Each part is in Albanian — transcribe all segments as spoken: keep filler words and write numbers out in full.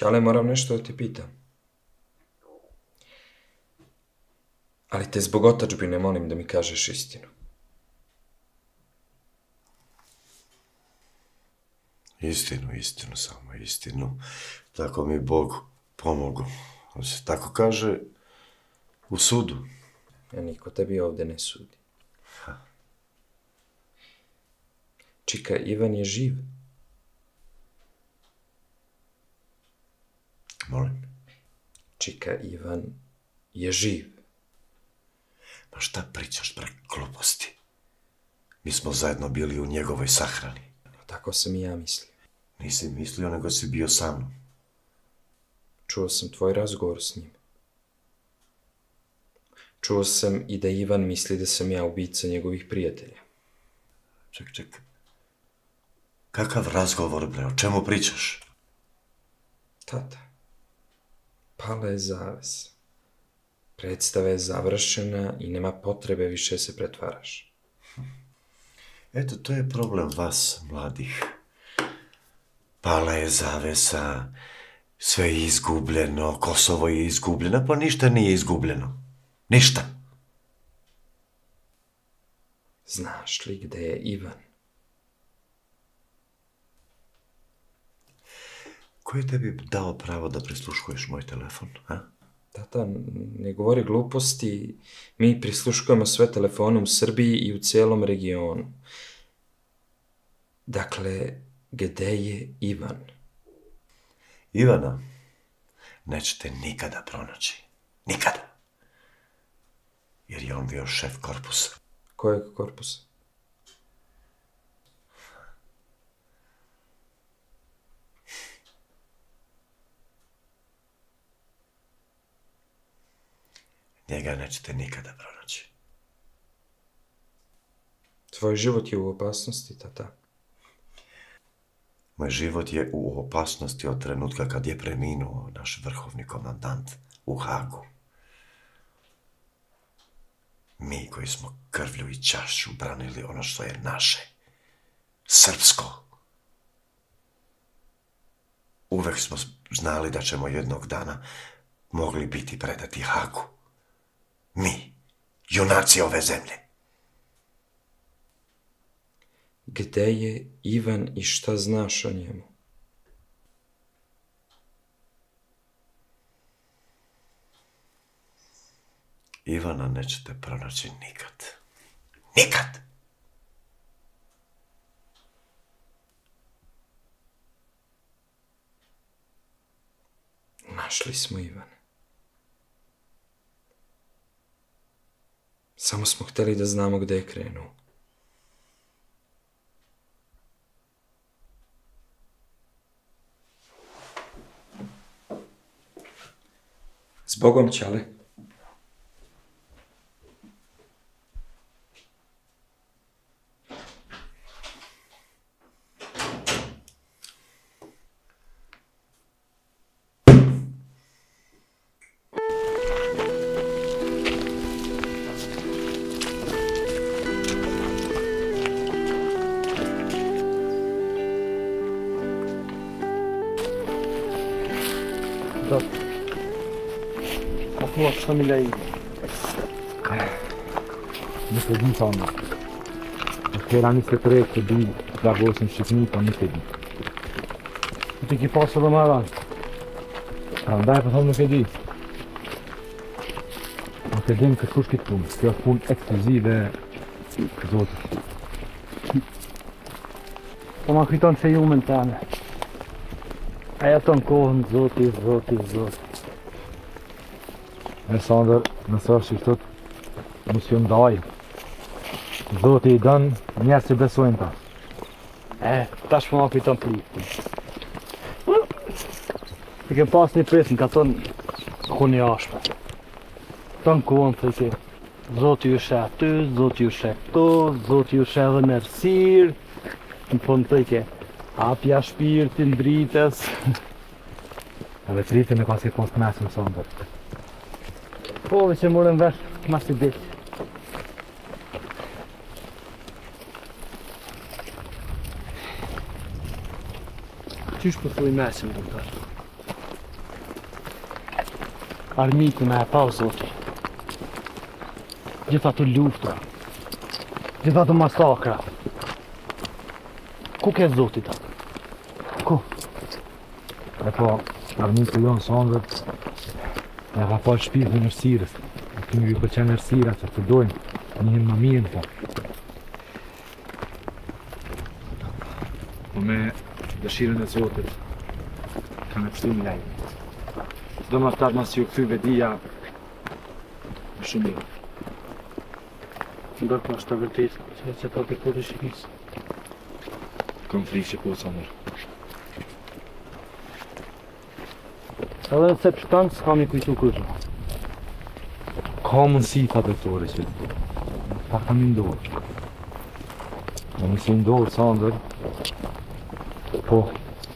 Ćale, moram nešto da ti pitam. Ali te zbog otadžbine molim da mi kažeš istinu. Istinu, istinu, samo istinu. Tako mi Bog pomogu. On se tako kaže u sudu. A niko tebi ovde ne sudi. Ha. Čika, Ivan je živ. Molim. Čika, Ivan je živ. Pa šta pričaš, bre, gluposti? Mi smo zajedno bili u njegovoj sahrani. Tako sam i ja mislio. Nisi mislio, nego si bio sa mnom. Čuo sam tvoj razgovor s njim. Čuo sam i da Ivan misli da sam ja ubica njegovih prijatelja. Ček, ček. Kakav razgovor, bre, o čemu pričaš? Tata, pala je zavesa. Predstava je završena i nema potrebe više se pretvaraš. Eto, to je problem vas, mladih. Pala je zavesa, sve je izgubljeno, Kosovo je izgubljeno, pa ništa nije izgubljeno. Ništa. Znaš li gde je Ivan? Ko je tebi dao pravo da prisluškuješ moj telefon, a? Tata, ne govori gluposti. Mi prisluškujemo sve telefone u Srbiji i u cijelom regionu. Dakle, gde je Ivan? Ivana nećete nikada pronaći. Nikada. Jer je on bio šef korpusa. Kojeg korpusa? Njega nećete nikada pronaći. Tvoj život je u opasnosti, tata. Moj život je u opasnosti od trenutka kad je preminuo naš vrhovni komandant u Hagu. Mi koji smo krvlju i čašću branili ono što je naše. Srpsko. Uvek smo znali da ćemo jednog dana mogli biti predati Hagu. Mi, junaci ove zemlje. Gde je Ivan i šta znaš o njemu? Ivana nećete pronaći nikad. Nikad! Našli smo Ivana. Samo smo hteli da znamo gde je krenuo. Zbogom, Ćale. Apua familja i... Не следим за мной. Вчера ми се проекта би да го съм шикни, па не следим. Ти ги поса да мала. А дай потом на къде. А къде като слушки пун, тя пун ексклюзиве зота. Oma hiton se jumentane. Ajaton kohon zoti, zoti, zoti. Е, Сандър, насърши, защото му си им давай. Зоти и дън, ня си без суента. Е, таш по малко hiton pliti. Ik heb pas niet pressen, ik had dan gewoon niet afspraken. Dan gewoon te zoti u tu, zoti u to, zoti u remercier. En vond ik, apia spiert in brites. Абе, трите ме си по-спнасим, Сандър. Повече молим веш, ма си дете. Чиш по свои месим, доктор. armitën e pa o Zoti. Gjitha të luftra, gjitha të masakra. Ku ke Zotit atë? Ku? E po, armiku jonë sondër, e ka pa shpirë në nërësirës. E këmë ju përqenë nërësira që të dojnë, njën më mirë, po. Po me dëshirën e Zotit, ka me pështu një lejnë. Do më statë nësë ju këthy vedia, më shumë mirë. Ndër po është të vërtit, që që të të këtë shikis. Këm frikë që po, sondër. Edhe se pështanë s'ka mi kujtu kërgjë. Ka mundësi ta doktore që ta kam ndorë. Në nësi ndorë, sondër, po,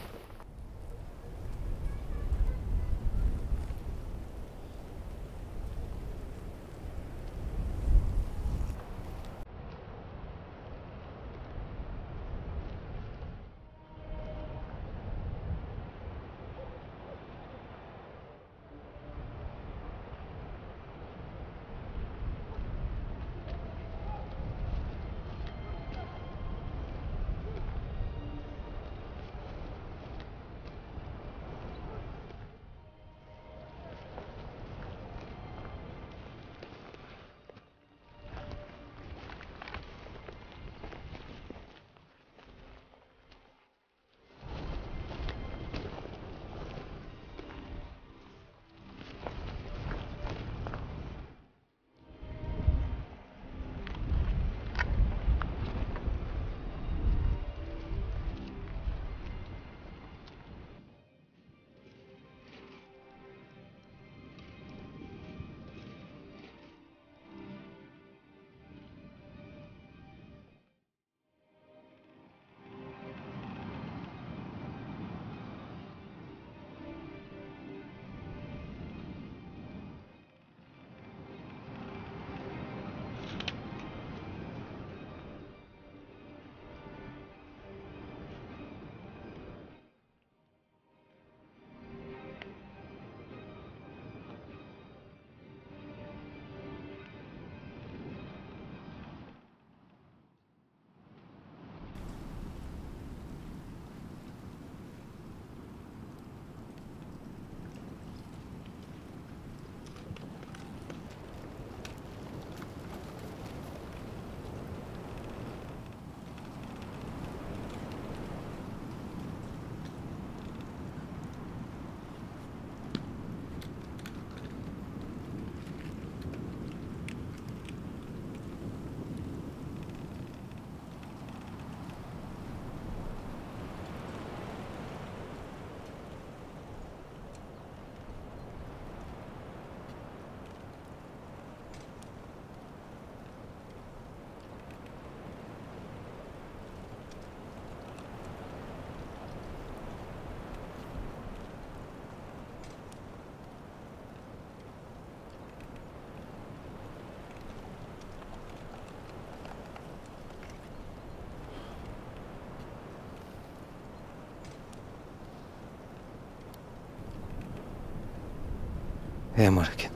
E Markin.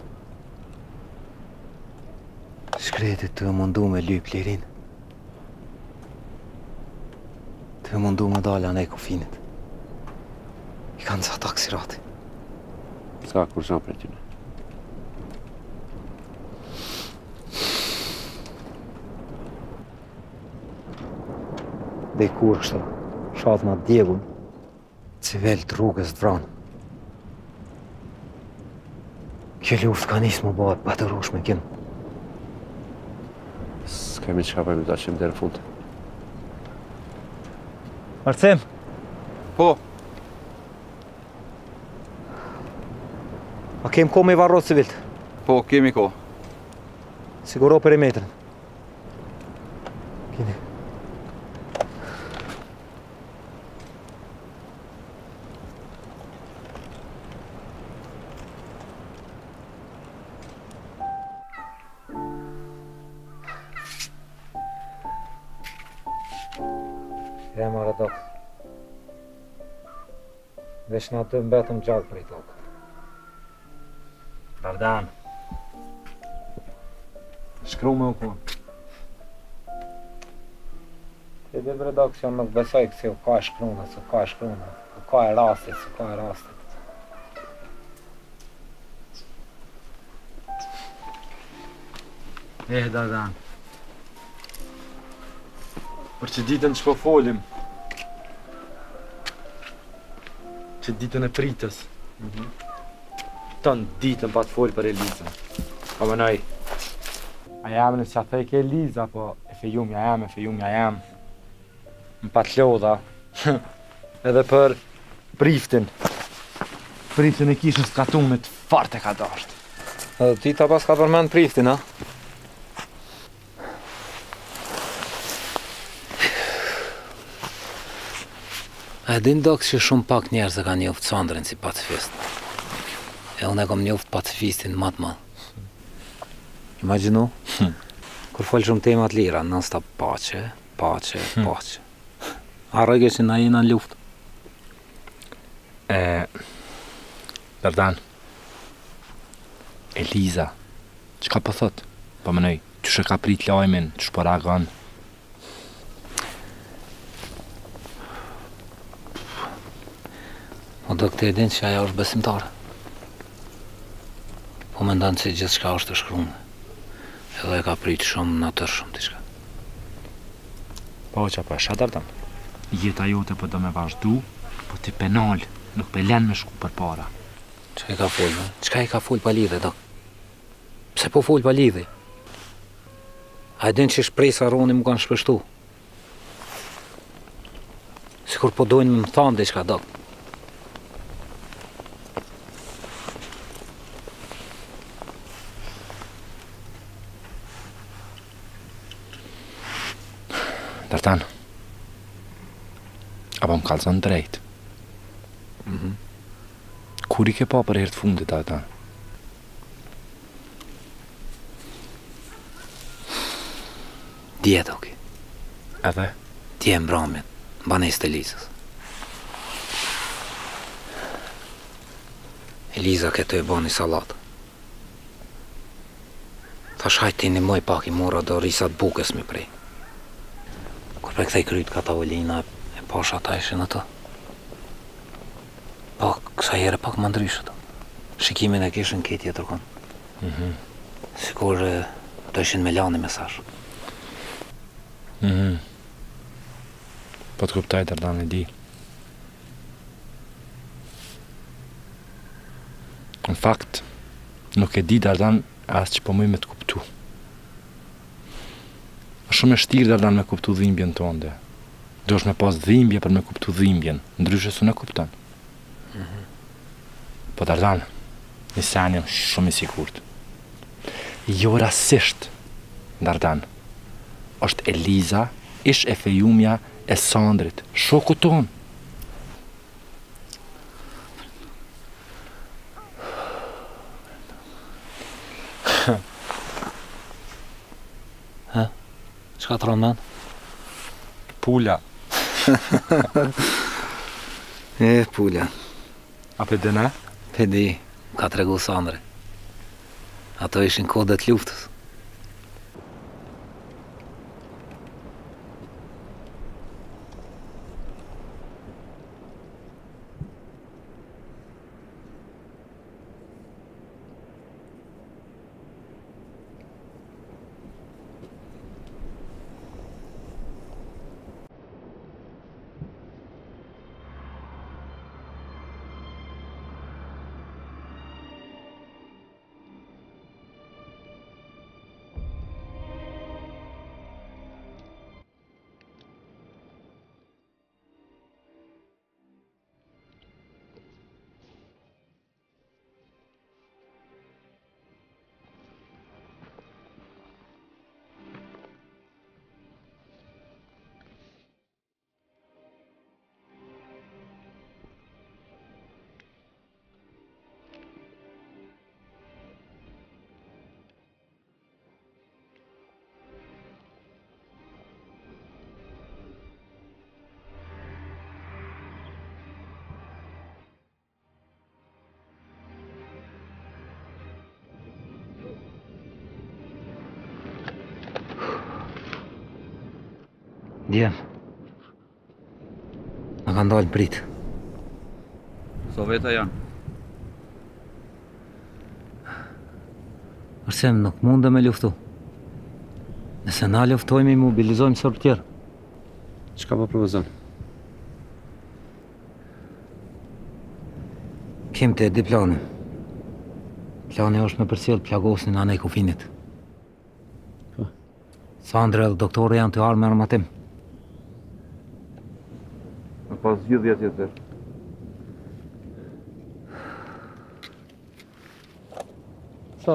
Shkretit të mundu me lyp lirin. Të mundu me dala në e kofinit. I kanë sa taksirati. S'ka kur shanë për tjene. Dhe i kur kështë shatë ma djegun, civel të rrugës të vranë. Kjo luft ka nisë më bëhet batërush me kim. S'kemi qka për mi ta qim dherë fund. Arcem! Po, A kem ko me varro civilt? po, kemi ko. Siguro perimetrin. Kini. E marrë do. Vesh na të mbetëm gjallë për i tokë. Dardan. Shkru me u kon. E dhe redakcion nuk besoj kësi u ka shkruna, se ka shkruna. U ka e rastit, se ka e rastit. Eh, Dardan. Për që ditën që po folim. Që ditën e pritës. Ton ditën pa të folë për Elizën. Po më nëj. A jam në që a thej ke Eliza, po e fejum ja jam, e fejum ja jam. Më pat lodha. Edhe për priftin. Priftin e kishën skatunit fart e ka dasht. Edhe ti ta pas ka përmend priftin, a? A e din doks që shumë pak njerëz e ka njoft Sandrën si pacifist. E unë e kom njoft pacifistin më të madh. Imagjino, kur fol shumë tema të lira, non stop pace, pace, pace. Harroj që na jena në luftë. E... Dardan. Eliza. Qka po thot? Po më nëj, që shë ka prit lajmin, që shpo reagon? O do këtë e din që ajo është besimtare. Po me ndonë që gjithë shka është të shkrume. Edhe e ka prit shumë në tërë shumë t'i shka. Po që po e sha Dardan. Jeta jote po do me vazhdu, po ti penal, nuk pe len me shku për para. Që i ka full, me? Qka i ka full pa lidhe, dok? Pse po full pa lidhe? A e din që shpresa roni mu kanë shpeshtu? Sikur po dojnë me më thanë dhe qka, dok? Dardan. Apo më kalzon drejt. Mhm. Kur i ke pa për herë të fundit, Dardan? Dje, doki. Edhe? Dje mbramjet, banes të Elizës. Eliza këtu e bani salatë. Thash hajti një moj pak i mora do risat bukës mi prej. Kur pe këthej kryt ka ta Olina e pasha ta ishin ato. Po, kësa jere pak më ndryshë ato. Shikimin e kishin këtë jetër konë. Mhm. Sikur e, do ishin me lani mesazh. Mhm. Po të kuptaj, Dardan, e di. Në fakt, nuk e di, Dardan, as që po mëj me të kuptu. Është shumë e shtirë, Dardan, me kuptu dhimbjen tonë. Do është me pas dhimbje për me kuptu dhimbjen, ndryshe su në kupton. Po, Dardan, një sen jam shumë i sigurt. Jo rasisht, Dardan, është Eliza, ish e fejumja e Sandrit, shoku tonë. Qka të ronë men? Pula. E, pula. A pe dëna? Pe di, ka të regu Sandri. Ato ishin kodet luftës. Djem. Në ka ndalë prit. Soveta janë. Arsem, nuk mundë me luftu. Nëse na luftojmë i mobilizojmë sërbë tjerë. Çka po propozon? Kim të e di planin. Plani është me përcjell plagosnin anë e kufinit. Po. Sandra dhe doktorë janë të arë me armatim. Me pas zgjidhja tjetër. Sa?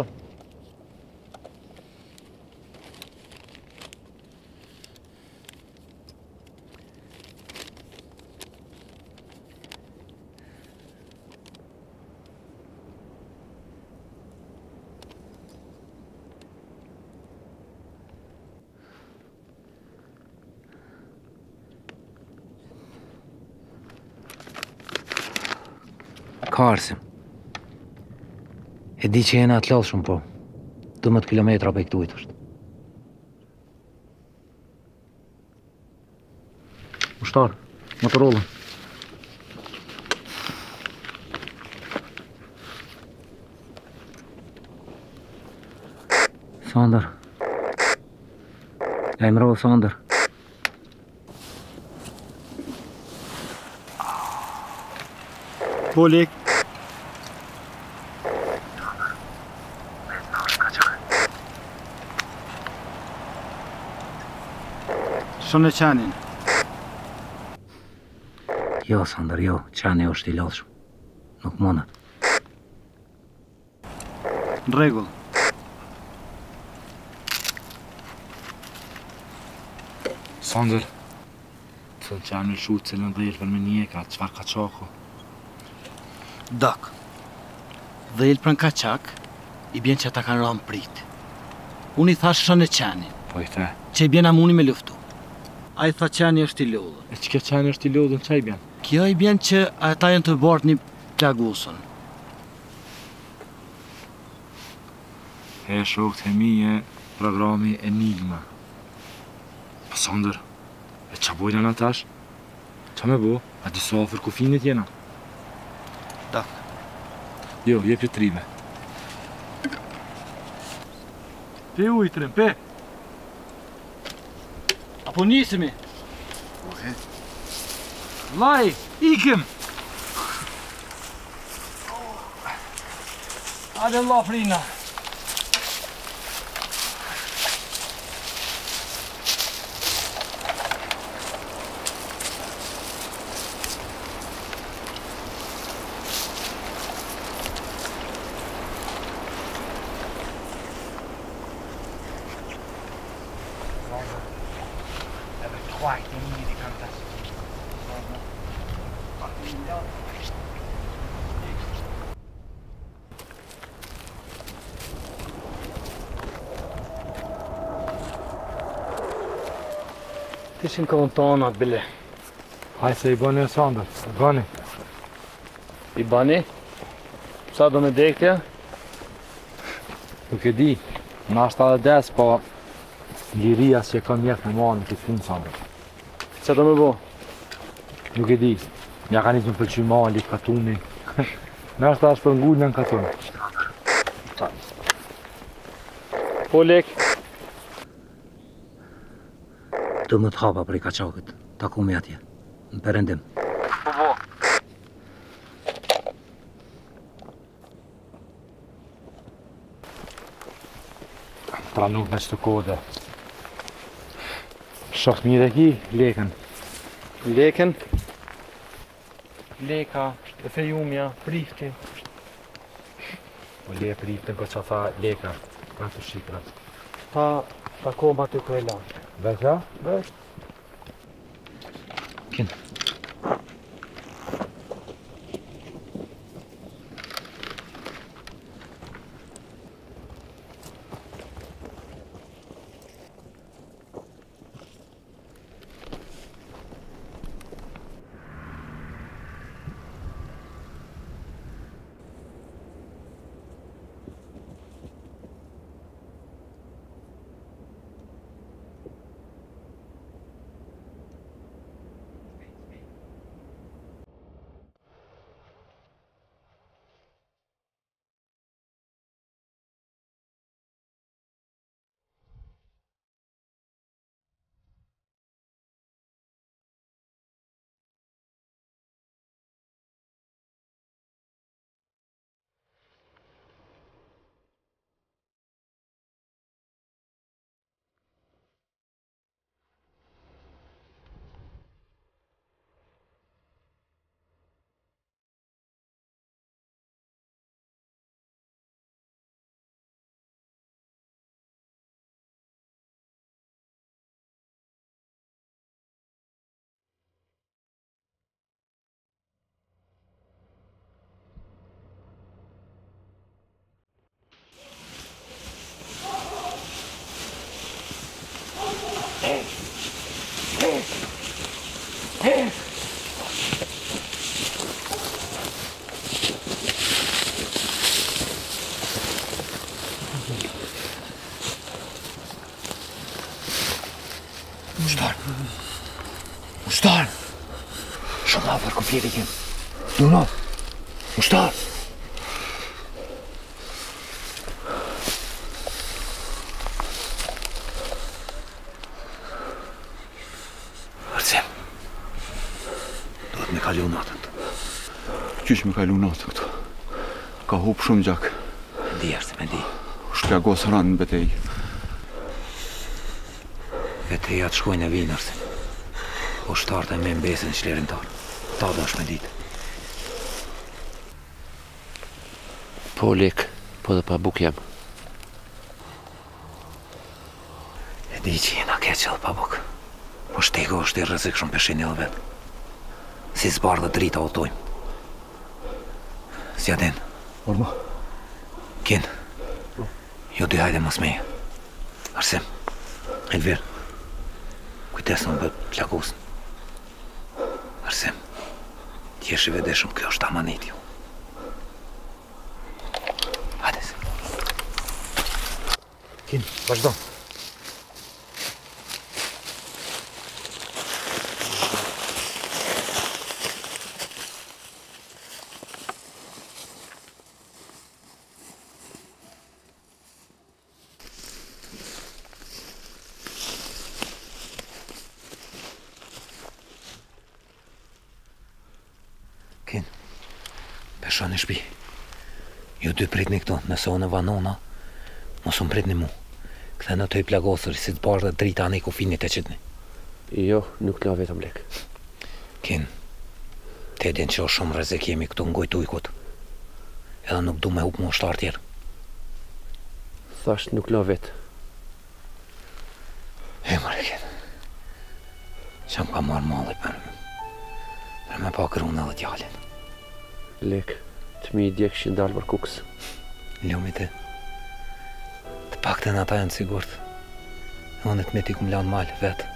Ka arsim. E di që jena të lallë shumë, po. dëmbëdhjetë kilometra për i këtujt është. Ushtar, Motorola. Sander. Emro, Sander. Polik. Shonë qanin. Jo, Sander, jo. Qani është i lodhshëm. Nuk mundet. Në rregull. Sander, të që anë lëshu cilën dhejlëpër me njeka, qëfar ka qako? Dok. Dhejlëpër në kaçak, i bjen që ata kanë rëmë prit. Unë i thash shonë qanin, Po i the. që i bjen amuni me luftu. A i tha qani është i lodhë. E që kjo qani është i lodhën, që i bjen? Kjo i bjen që ata janë të bartë një plagusën. E shokët e mije, programi Enigma. Po Sander, e qa bojnë anë atash? Qa me bo? A disa ofër kufinit jena? Dak. Jo, jep ju trive. Pe ujtrin, pe. Apo nisemi. Laj, ikim. Hajde Allah frina. Tishin kontonat bile. Haj se i bëni e Sander, i bëni. I bani? Sa do me dekja? Nuk e di, në ashtë edhe des, po liria që kam jetë me marë në këtë finë, Sander. Sa do me bo? Nuk e di, mja ka njëtë më pëlqy mali, katuni. Në ashtë ashtë për ngullë në katuni. Po lek. Do më të hapa për i kaçakët. Takumi atje. Në perëndim. Po bo. Pra nuk me qëtë kode. Shoft mirë e ki, leken. Leken. Leka, e fejumja, prifti. O le priftin, ko që tha leka. Në të shikra. Ta, ta koma të kujela. Vetë? Vesh. Kin. Ushtar! Shumë afër kompletit jem. Donat! Ushtar! Arsim. Duhet me kalu natën të. Qysh me kalu natën këtu? Ka hup shumë gjak. Di është, me di. Shplagos ranë në betej. Veteja të shkojnë e vinë, Arsim. Ushtarët e me mbesin qlerin tarë. Ta do është me ditë. Po lek, po dhe pa buk jam. E di që jena keqë dhe pa buk. Po shtego është i rrezik shumë peshin edhe vetë. Si zbarë dhe drita otojmë. Zjadin. Orma. Kin. Jo dy hajde mos meje. Arsim. Elvir. Kujtes në bët plagosën. Arsim. T'jesh i vedeshëm, kjo është amanit ju. Hajdes. Kin, vazhdo. Kin, pesha në shpi. Ju dy pritni këto, nëse unë e vanona, mos unë pritni mu. Kthe në të i plagosër, si të bashkë dhe drita anë i kufinit e qitni. Jo, nuk la vetëm lek. Kin, te din që është shumë rrezik jemi këtu ngojt ujkut. Edhe nuk du me hup mu ushtar tjerë. Thash nuk la vetë. E mërë, Kin. Qam ka marrë malli për për me pa kërun edhe djallin. Lek, të mi i djek që ndalë për kukës. Lumi ti. Të pak të në ata janë sigurt. Unë të me ti kum lanë malë, vetë.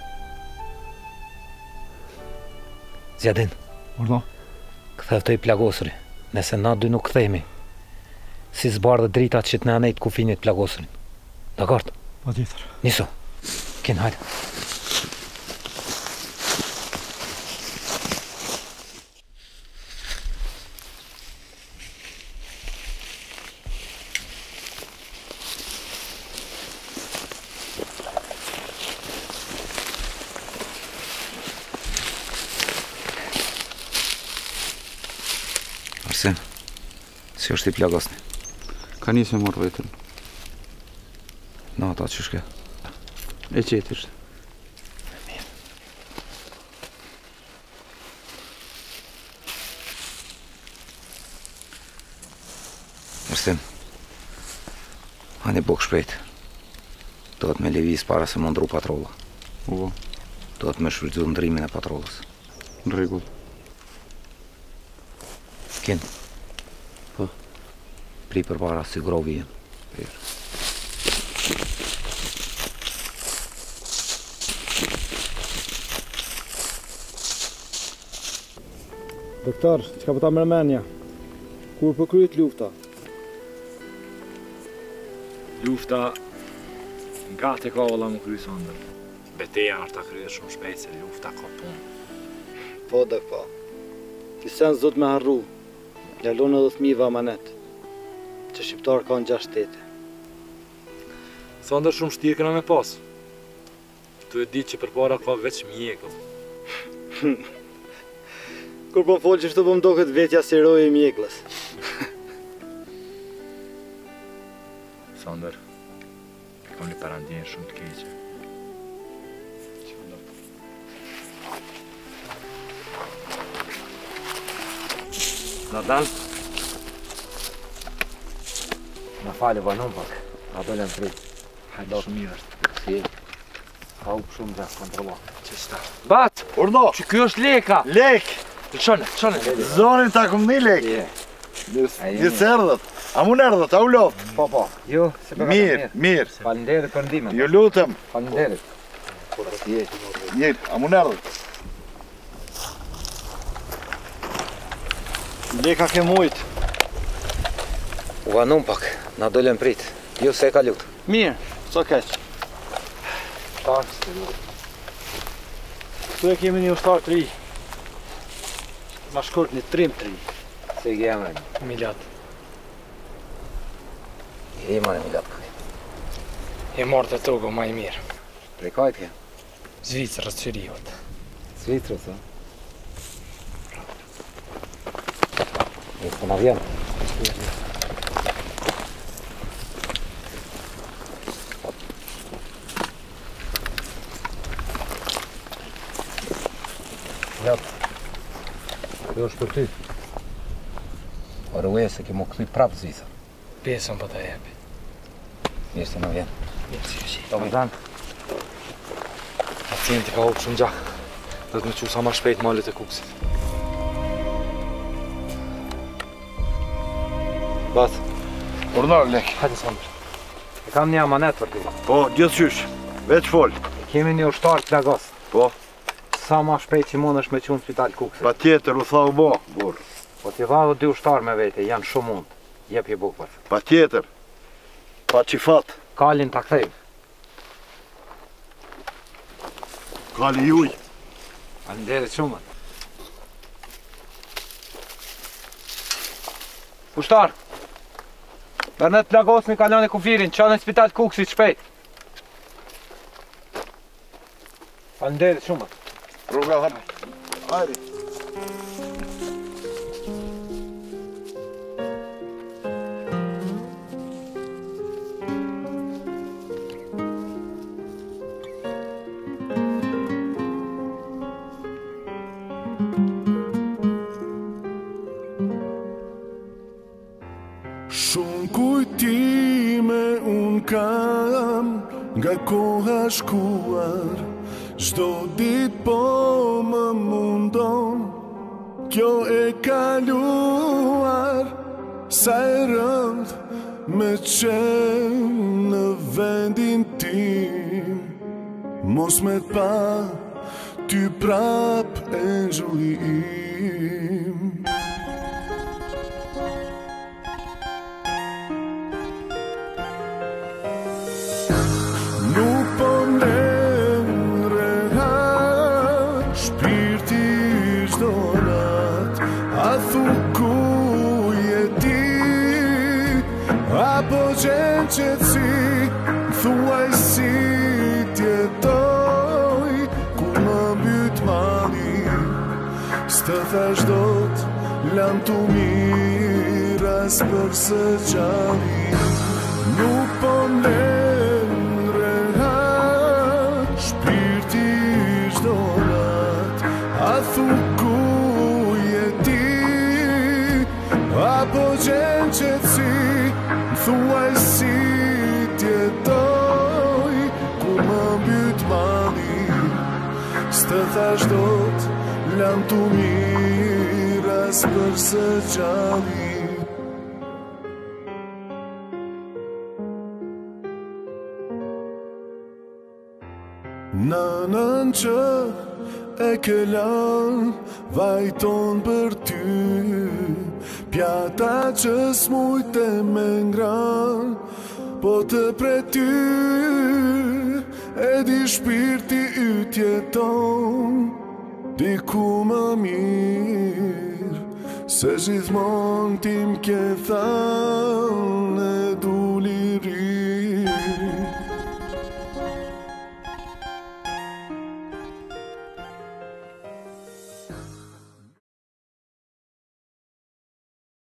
Zjadin. Ordo. Këthev të i plagosëri. Nëse na dy nuk këthejmi. Si zbarë dhe drita që të në anejt kufinit plagosërin. Dakord? Pa tjetër. Niso. Kin, hajde. Arsim, si është i plagosni? Ka njësë me marrë vetën. Në ata që shke? E qetë ishte. Arsim, hani buk shpejt. Do të me levis para se më ndru patrolla. Uvo, Do të me shfrytzu ndrimin e patrollës. në rregull. Kin. Po. Pri për para si grovi jem. Doktor, çka po ta mërmenja? Kur po kryet lufta? Lufta nga të ka olla më krysë ndër. Beteja është ta kryet shumë shpejt se lufta ka punë. Po, dok po. Ti sen zot me harru. Lalon edhe fëmijëve amanet. Që shqiptar kanë gjashtë shtete. Sa ndër shumë shtirë këna me pas. Tu e ditë që përpara ka veç mjekës. Kur po fol që shtu po mdoket vetja si roje i mjeklës. Sander, kam një parandjenë shumë të keqe. Na dan? Na falë vanon pak. Na dolem prit. Hajde shumë mirë është. Si? Ka u shumë gjak kontrolla. Qështa? Bat! Urdo! Që kjo është leka! Lek! Çone, çone. Zonin ta kum një lek! Një të erdhët! A mu në erdhët, a u lot? Po, po. Jo, se përka Mirë, mirë. Faleminderit për ndihmën. Ju lutem. Faleminderit. Mirë, a mu në erdhët? Leka ke mujt. U vanun pak, na dolem prit. Ju se e ka lutë. Mirë, sa keq. Tash. Tu e kemi një ushtar të ri. Ma shkurt një trim të ri. Se i emrin? Milat. I ma në Milat. E marrë të togo ma i mirë. Prej kajt ke? Zvicrës të qëriot. Zvicrës, a? Nisë në avjen. Milat, kjo është për ty. Orë uje se ke mu këthuj prapë Zvicrë. Pesën për të jepi. Nisë në avjen. Nisë që Do me dhanë. Pacienti ka hopë shumë gjak. Dhe të me që sa ma shpejt malit e kuksit. Bat. Ornar, lek. Hajde Sandër. E kam një amanet për ty. Po, gjithësysh. Veç fol. E kemi një ushtar të plagos. Po. Sa ma shpejt që mund është me qunë në spital kuksit. Pa tjetër, u tha u bo, burë. Po t'i dha dhe dy ushtar me vete, janë shumë mund. Jep je bukë. Pa tjetër. Pa qifat. Kalin t'a kthejmë. Kali juj. Faleminderit shumë. Ushtar! Bernet plagosni kalon e kufirin, qanë në spital kuksit shpejt. Faleminderit shumë. Rruga hajde. Hajde. Shumë kujtime unë kam nga koha shkuar, çdo dit po më mundon kjo e kaluar, sa e rënd me qenë në vendin tim, mos me pa ty prap e njulli im. Nuk po mlen rehat, shpirti çdo nat, a thu ku je ti, apo gjen qetësi, thuaj si t'jetoj, ku më mbyt mali, s'të thash dot, lam tu mirë as për së gjali. Nuk po mlen shpirti çdo nat, a thu ku je ti, apo gjen qetësi, thuaj si t'jetoj, ku më mbyt mali, s'të thash dot, lam tu mirë as për së gjali. Nënën që e ke lanë, vajton për ty, pjata që s'mujt e me ngran, po të pre ty, e di shpirti yt jeton, diku më mirë, se gjithmon tim ke thanë.